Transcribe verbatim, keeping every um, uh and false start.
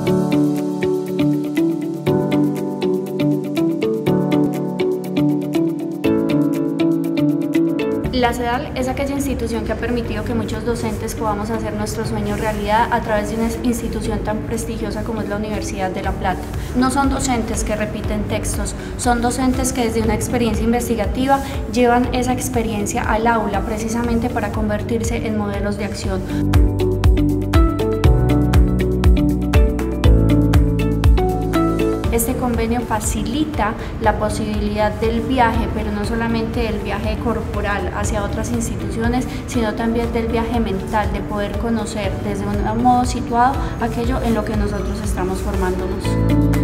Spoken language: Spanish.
La CEDAL es aquella institución que ha permitido que muchos docentes podamos hacer nuestro sueño realidad a través de una institución tan prestigiosa como es la Universidad de La Plata. No son docentes que repiten textos, son docentes que desde una experiencia investigativa llevan esa experiencia al aula precisamente para convertirse en modelos de acción. Este convenio facilita la posibilidad del viaje, pero no solamente el viaje corporal hacia otras instituciones, sino también del viaje mental, de poder conocer desde un modo situado aquello en lo que nosotros estamos formándonos.